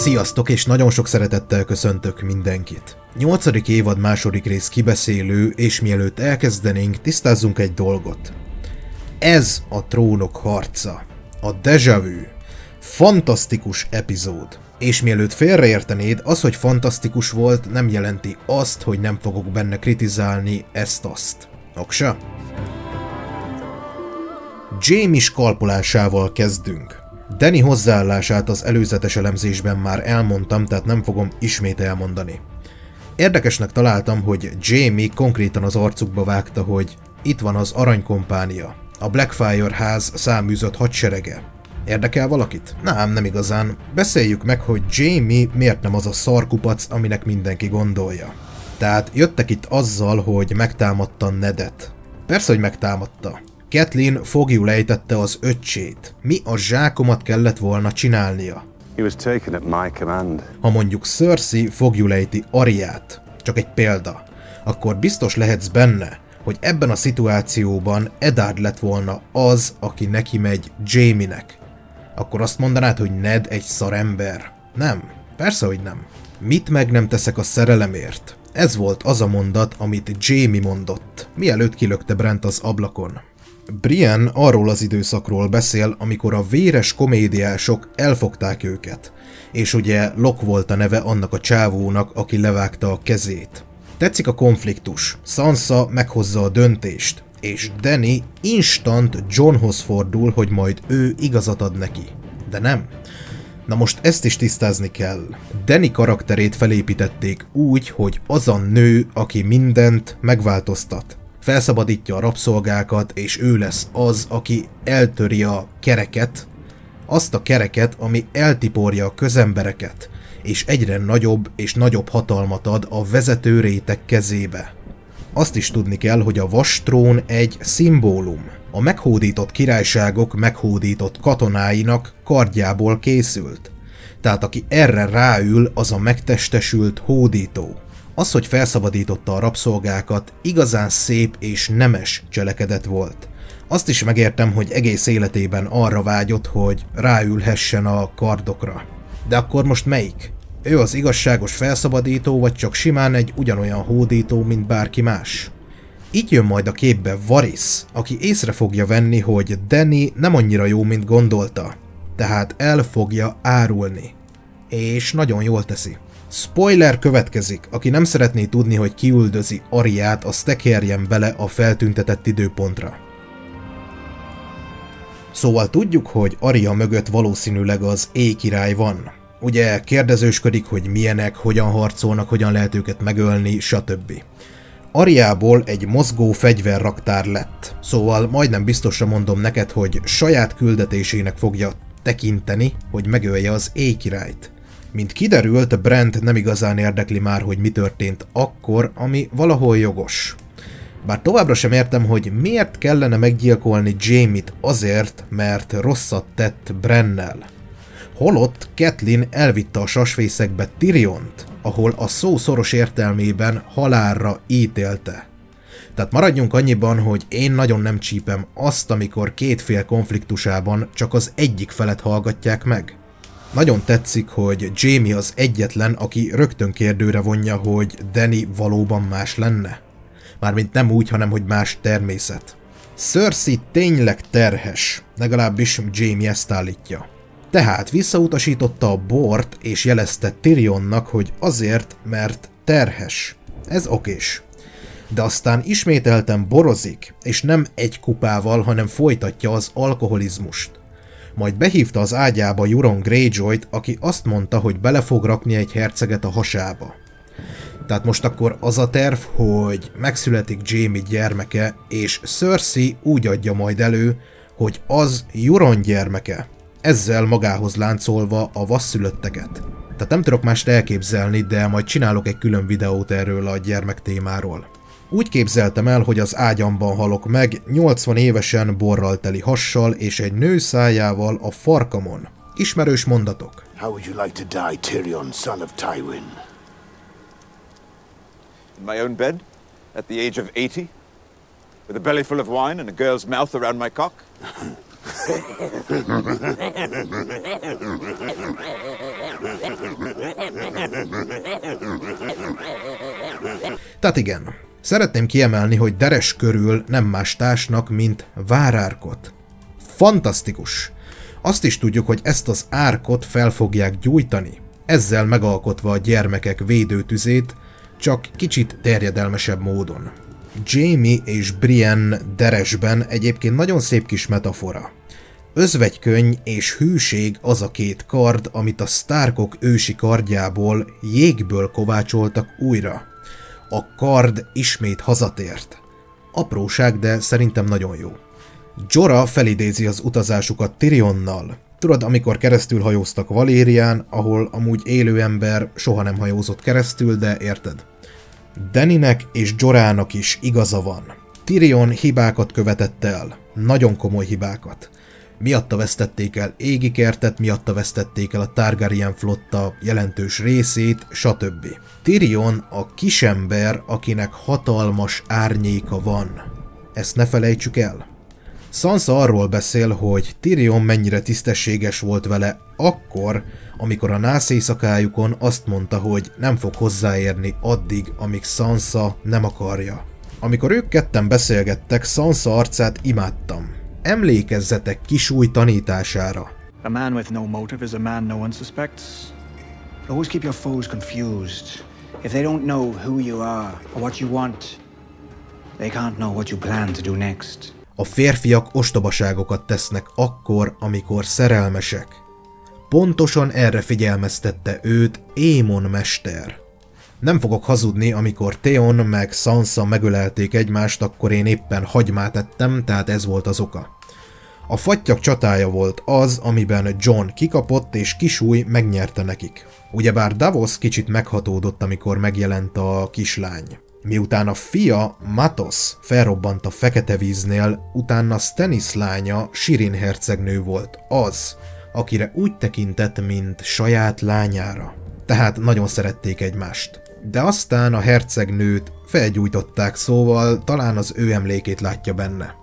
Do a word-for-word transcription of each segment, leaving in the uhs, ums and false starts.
Sziasztok, és nagyon sok szeretettel köszöntök mindenkit. Nyolcadik évad második rész kibeszélő, és mielőtt elkezdenénk, tisztázzunk egy dolgot. Ez a Trónok harca. A Déjà Vu. Fantasztikus epizód. És mielőtt félreértenéd, az, hogy fantasztikus volt, nem jelenti azt, hogy nem fogok benne kritizálni ezt-azt. Oksa? Jaime skalpolásával kezdünk. Dany hozzáállását az előzetes elemzésben már elmondtam, tehát nem fogom ismét elmondani. Érdekesnek találtam, hogy Jaime konkrétan az arcukba vágta, hogy itt van az aranykompánia, a Blackfyre ház száműzött hadserege. Érdekel valakit? Nem, nem igazán. Beszéljük meg, hogy Jaime miért nem az a szarkupac, aminek mindenki gondolja. Tehát jöttek itt azzal, hogy megtámadta Nedet. Persze, hogy megtámadta. Catelyn fogjul ejtette az öccsét. Mi a zsákomat kellett volna csinálnia? He was taken at my command. Ha mondjuk Cersei fogjul ejti Aryát, csak egy példa, akkor biztos lehetsz benne, hogy ebben a szituációban Eddard lett volna az, aki neki megy Jaime-nek. Akkor azt mondanád, hogy Ned egy szarember. Nem, persze, hogy nem. Mit meg nem teszek a szerelemért? Ez volt az a mondat, amit Jaime mondott, mielőtt kilökte Brent az ablakon. Brienne arról az időszakról beszél, amikor a véres komédiások elfogták őket, és ugye Locke volt a neve annak a csávónak, aki levágta a kezét. Tetszik a konfliktus, Sansa meghozza a döntést, és Dany instant Jonhoz fordul, hogy majd ő igazat ad neki. De nem. Na most ezt is tisztázni kell. Dany karakterét felépítették úgy, hogy az a nő, aki mindent megváltoztat. Felszabadítja a rabszolgákat, és ő lesz az, aki eltöri a kereket, azt a kereket, ami eltiporja a közembereket, és egyre nagyobb és nagyobb hatalmat ad a vezető réteg kezébe. Azt is tudni kell, hogy a vastrón egy szimbólum. A meghódított királyságok meghódított katonáinak kardjából készült. Tehát aki erre ráül, az a megtestesült hódító. Az, hogy felszabadította a rabszolgákat, igazán szép és nemes cselekedet volt. Azt is megértem, hogy egész életében arra vágyott, hogy ráülhessen a kardokra. De akkor most melyik? Ő az igazságos felszabadító, vagy csak simán egy ugyanolyan hódító, mint bárki más? Itt jön majd a képbe Varys, aki észre fogja venni, hogy Dany nem annyira jó, mint gondolta. Tehát el fogja árulni. És nagyon jól teszi. Spoiler következik, aki nem szeretné tudni, hogy kiüldözi Aryát, az tekerjen bele a feltüntetett időpontra. Szóval tudjuk, hogy Arya mögött valószínűleg az éjkirály van. Ugye kérdezősködik, hogy milyenek, hogyan harcolnak, hogyan lehet őket megölni, stb. Aryából egy mozgó fegyverraktár lett, szóval majdnem biztosra mondom neked, hogy saját küldetésének fogja tekinteni, hogy megölje az éjkirályt. Mint kiderült, Brent nem igazán érdekli már, hogy mi történt akkor, ami valahol jogos. Bár továbbra sem értem, hogy miért kellene meggyilkolni Jaime-t azért, mert rosszat tett Brennel. Holott Catelyn elvitte a sasfészekbe Tyriont, ahol a szó szoros értelmében halálra ítélte. Tehát maradjunk annyiban, hogy én nagyon nem csípem azt, amikor két fél konfliktusában csak az egyik felet hallgatják meg. Nagyon tetszik, hogy Jaime az egyetlen, aki rögtön kérdőre vonja, hogy Dany valóban más lenne. Mármint nem úgy, hanem hogy más természet. Cersei tényleg terhes, legalábbis Jaime ezt állítja. Tehát visszautasította a bort és jelezte Tyrionnak, hogy azért, mert terhes. Ez okés. De aztán ismételten borozik, és nem egy kupával, hanem folytatja az alkoholizmust. Majd behívta az ágyába Euron Greyjoyt, aki azt mondta, hogy bele fog rakni egy herceget a hasába. Tehát most akkor az a terv, hogy megszületik Jaime gyermeke, és Cersei úgy adja majd elő, hogy az Euron gyermeke, ezzel magához láncolva a vasszülötteket. Tehát nem tudok mást elképzelni, de majd csinálok egy külön videót erről a gyermek témáról. Úgy képzeltem el, hogy az ágyamban halok meg, nyolcvan évesen borral teli hassal és egy nő szájával a farkamon. Ismerős mondatok. How would you like to die, Tyrion, son of Tywin? In my own bed, at the age of eighty, with a belly full of wine and a girl's mouth around my cock? Tehát igen, szeretném kiemelni, hogy Deres körül nem más társnak, mint várárkot. Fantasztikus! Azt is tudjuk, hogy ezt az árkot fel fogják gyújtani, ezzel megalkotva a gyermekek védőtüzét, csak kicsit terjedelmesebb módon. Jaime és Brienne Deresben egyébként nagyon szép kis metafora. Özvegykönny és hűség az a két kard, amit a Starkok ősi kardjából jégből kovácsoltak újra. A kard ismét hazatért. Apróság, de szerintem nagyon jó. Jorah felidézi az utazásukat Tyrionnal. Tudod, amikor keresztül hajóztak Valérián, ahol amúgy élő ember soha nem hajózott keresztül, de érted. Danynek és Jorahnak is igaza van. Tyrion hibákat követett el. Nagyon komoly hibákat. Miatta vesztették el Égikertet, miatta vesztették el a Targaryen flotta jelentős részét, stb. Tyrion a kisember, akinek hatalmas árnyéka van. Ezt ne felejtsük el. Sansa arról beszél, hogy Tyrion mennyire tisztességes volt vele akkor, amikor a nász éjszakájukon azt mondta, hogy nem fog hozzáérni addig, amíg Sansa nem akarja. Amikor ők ketten beszélgettek, Sansa arcát imádtam. Emlékezzetek Kisúly tanítására. A man with no motive is a man no one suspects. Always keep your foes confused. If they don't know who you are or what you want, they can't know what you plan to do next. A férfiak ostobaságokat tesznek akkor, amikor szerelmesek. Pontosan erre figyelmeztette őt Aemon mester. Nem fogok hazudni, amikor Theon meg Sansa megölelték egymást, akkor én éppen hagymát ettem, tehát ez volt az oka. A fattyak csatája volt az, amiben Jon kikapott és Kisúly megnyerte nekik. Ugyebár Davos kicsit meghatódott, amikor megjelent a kislány. Miután a fia, Matos felrobbant a fekete víznél, utána Stannis lánya, Shireen hercegnő volt az, akire úgy tekintett, mint saját lányára. Tehát nagyon szerették egymást. De aztán a hercegnőt felgyújtották, szóval talán az ő emlékét látja benne.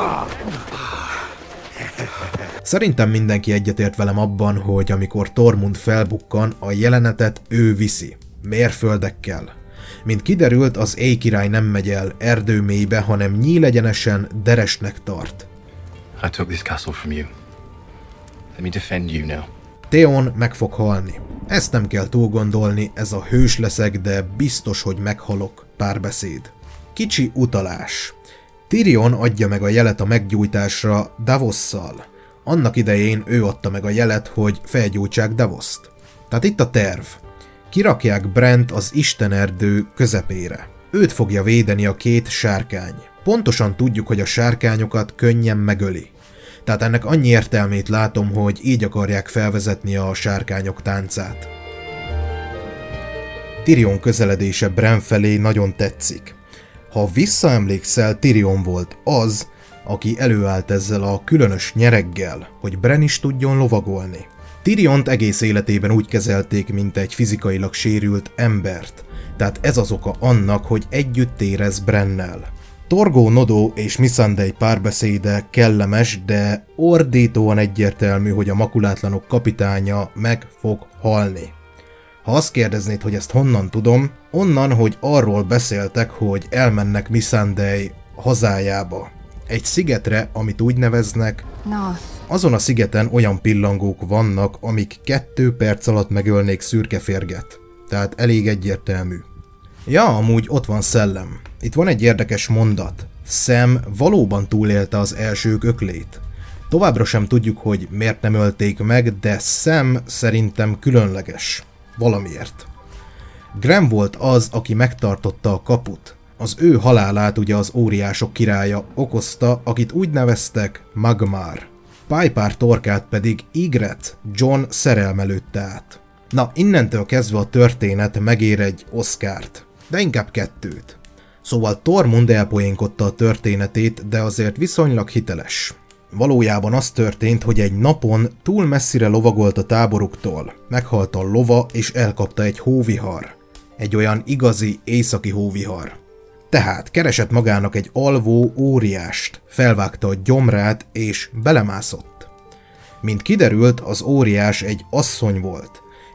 Szerintem mindenki egyetért velem abban, hogy amikor Tormund felbukkan, a jelenetet ő viszi. Mérföldekkel. Mint kiderült, az éj király nem megy el erdőmélybe, hanem nyílegyenesen Deresnek tart. I took this castle from you. Let me defend you now. Theon meg fog halni. Ezt nem kell túl gondolni, ez a hős leszek, de biztos, hogy meghalok párbeszéd. Kicsi utalás. Tyrion adja meg a jelet a meggyújtásra Davosszal. Annak idején ő adta meg a jelet, hogy felgyújtsák Davoszt. Tehát itt a terv. Kirakják Brent az Istenerdő közepére. Őt fogja védeni a két sárkány. Pontosan tudjuk, hogy a sárkányokat könnyen megöli. Tehát ennek annyi értelmét látom, hogy így akarják felvezetni a sárkányok táncát. Tyrion közeledése Bran felé nagyon tetszik. Ha visszaemlékszel, Tyrion volt az, aki előállt ezzel a különös nyereggel, hogy Bran is tudjon lovagolni. Tyriont egész életében úgy kezelték, mint egy fizikailag sérült embert, tehát ez az oka annak, hogy együtt érez Brannel. Torgó Nodó és Missandei párbeszéde kellemes, de ordítóan egyértelmű, hogy a makulátlanok kapitánya meg fog halni. Ha azt kérdeznéd, hogy ezt honnan tudom, onnan, hogy arról beszéltek, hogy elmennek Missandei hazájába. Egy szigetre, amit úgy neveznek, North. Azon a szigeten olyan pillangók vannak, amik kettő perc alatt megölnék szürkeférget. Tehát elég egyértelmű. Ja, amúgy ott van Szellem. Itt van egy érdekes mondat. Sam valóban túlélte az elsők öklét. Továbbra sem tudjuk, hogy miért nem ölték meg, de Sam szerintem különleges. Valamiért. Graham volt az, aki megtartotta a kaput. Az ő halálát ugye az óriások királya okozta, akit úgy neveztek Magmar. Pypár torkát pedig Ygritte, Jon szerelme lőtte át. Na, innentől kezdve a történet megér egy Oscart, de inkább kettőt. Szóval Tormund elpoénkodta a történetét, de azért viszonylag hiteles. Valójában az történt, hogy egy napon túl messzire lovagolt a táboruktól, meghalt a lova és elkapta egy hóvihar. Egy olyan igazi északi hóvihar. Tehát keresett magának egy alvó óriást, felvágta a gyomrát és belemászott. Mint kiderült, az óriás egy asszony volt,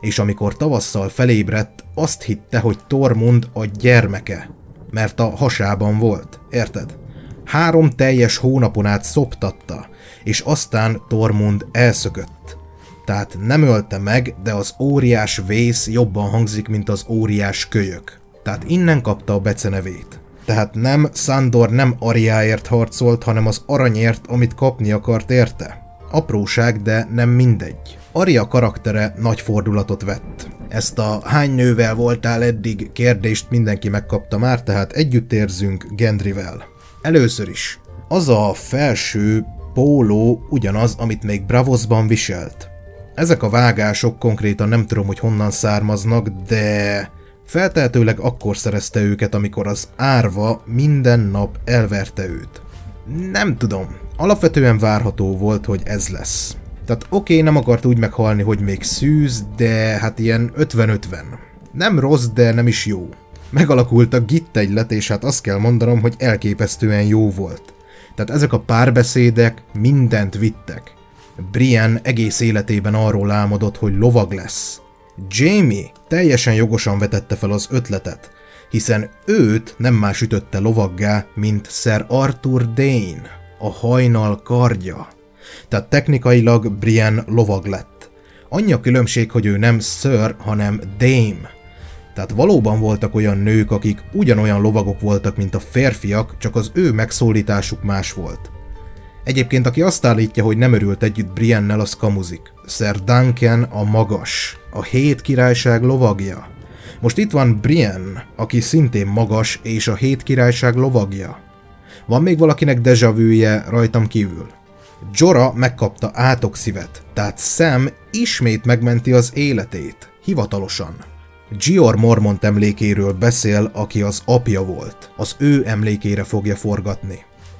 és amikor tavasszal felébredt, azt hitte, hogy Tormund a gyermeke, mert a hasában volt, érted? Három teljes hónapon át szoptatta, és aztán Tormund elszökött. Tehát nem ölte meg, de az óriás vész jobban hangzik, mint az óriás kölyök. Tehát innen kapta a becenevét. Tehát nem, Sandor nem Aryaért harcolt, hanem az aranyért, amit kapni akart érte. Apróság, de nem mindegy. Arya karaktere nagy fordulatot vett. Ezt a hány nővel voltál eddig kérdést mindenki megkapta már, tehát együtt érzünk Gendryvel. Először is. Az a felső póló ugyanaz, amit még Bravosban viselt. Ezek a vágások konkrétan nem tudom, hogy honnan származnak, de feltehetőleg akkor szerezte őket, amikor az árva minden nap elverte őt. Nem tudom. Alapvetően várható volt, hogy ez lesz. Tehát oké, okay, nem akart úgy meghalni, hogy még szűz, de hát ilyen ötven ötven. Nem rossz, de nem is jó. Megalakult a gittegylet, és hát azt kell mondanom, hogy elképesztően jó volt. Tehát ezek a párbeszédek mindent vittek. Brienne egész életében arról álmodott, hogy lovag lesz. Jaime teljesen jogosan vetette fel az ötletet, hiszen őt nem más ütötte lovaggá, mint Sir Arthur Dayne, a hajnal kardja. Tehát technikailag Brienne lovag lett. Annyi a különbség, hogy ő nem Sir, hanem Dame. Tehát valóban voltak olyan nők, akik ugyanolyan lovagok voltak, mint a férfiak, csak az ő megszólításuk más volt. Egyébként aki azt állítja, hogy nem örült együtt Briennel, az kamuzik. Sir Duncan a magas, a hét királyság lovagja. Most itt van Brienne, aki szintén magas és a hét királyság lovagja. Van még valakinek déjà vu-je rajtam kívül? Jorah megkapta átokszívet, tehát Sam ismét megmenti az életét, hivatalosan. Jeor Mormont emlékéről beszél, aki az apja volt. Az ő emlékére fogja forgatni.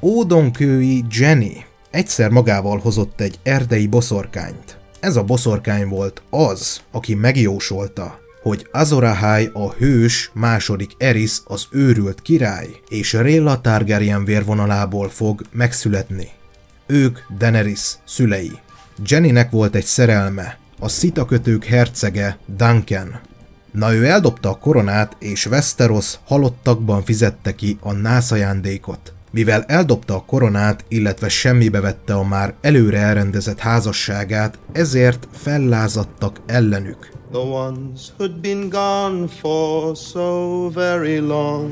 Ódonkői Jenny egyszer magával hozott egy erdei boszorkányt. Ez a boszorkány volt az, aki megjósolta, hogy Azor Ahai a hős második Eris az őrült király, és Rhaella Targaryen vérvonalából fog megszületni. Ők Daenerys szülei. Jennynek volt egy szerelme, a szitakötők hercege Duncan. Na ő eldobta a koronát, és Westeros halottakban fizette ki a nászajándékot. Mivel eldobta a koronát, illetve semmibe vette a már előre elrendezett házasságát, ezért fellázadtak ellenük. The ones who'd been gone for so very long,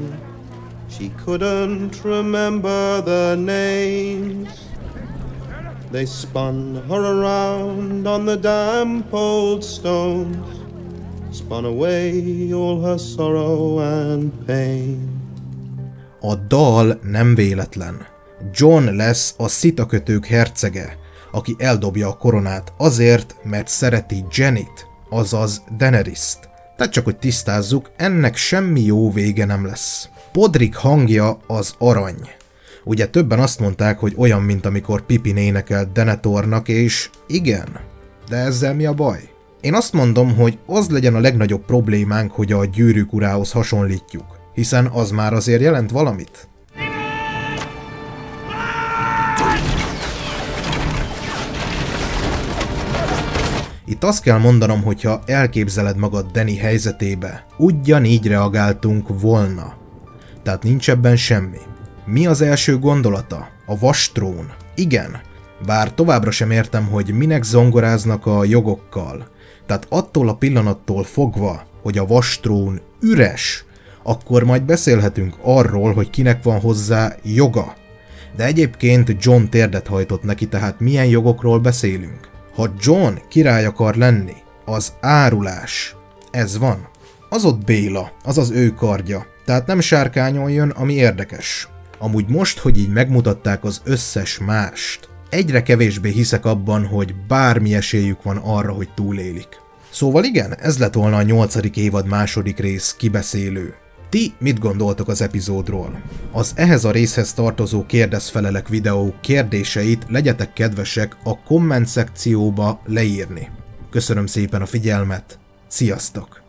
she couldn't remember the names. They spun her around on the damp old stones, spun away all her sorrow and pain. A dal nem véletlen. Jon lesz a szitakötők hercege, aki eldobja a koronát azért, mert szereti Jennyt, azaz Daenerys-t. Tehát csak hogy tisztázzuk, ennek semmi jó vége nem lesz. Podrick hangja az arany. Ugye többen azt mondták, hogy olyan, mint amikor Pippin énekelt Denethornak, és igen, de ezzel mi a baj? Én azt mondom, hogy az legyen a legnagyobb problémánk, hogy a Gyűrűk urához hasonlítjuk, hiszen az már azért jelent valamit. Itt azt kell mondanom, hogyha elképzeled magad Dany helyzetébe, ugyanígy reagáltunk volna. Tehát nincs ebben semmi. Mi az első gondolata? A vastrón. Igen, bár továbbra sem értem, hogy minek zongoráznak a jogokkal. Tehát attól a pillanattól fogva, hogy a vastrón üres, akkor majd beszélhetünk arról, hogy kinek van hozzá joga. De egyébként Jon térdet hajtott neki, tehát milyen jogokról beszélünk? Ha Jon király akar lenni, az árulás. Ez van. Az ott Béla, az az ő kardja, tehát nem sárkányon jön, ami érdekes. Amúgy most, hogy így megmutatták az összes mást, egyre kevésbé hiszek abban, hogy bármi esélyük van arra, hogy túlélik. Szóval igen, ez lett volna a nyolcadik évad második rész kibeszélő. Ti mit gondoltok az epizódról? Az ehhez a részhez tartozó kérdezfelelek videó kérdéseit legyetek kedvesek a komment szekcióba leírni. Köszönöm szépen a figyelmet, sziasztok!